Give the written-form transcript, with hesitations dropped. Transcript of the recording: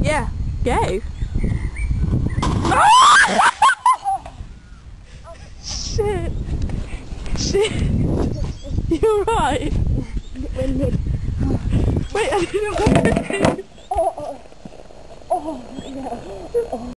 Yeah, go. Shit. Shit. You're right. Wait, I didn't know what to do. Oh, yeah.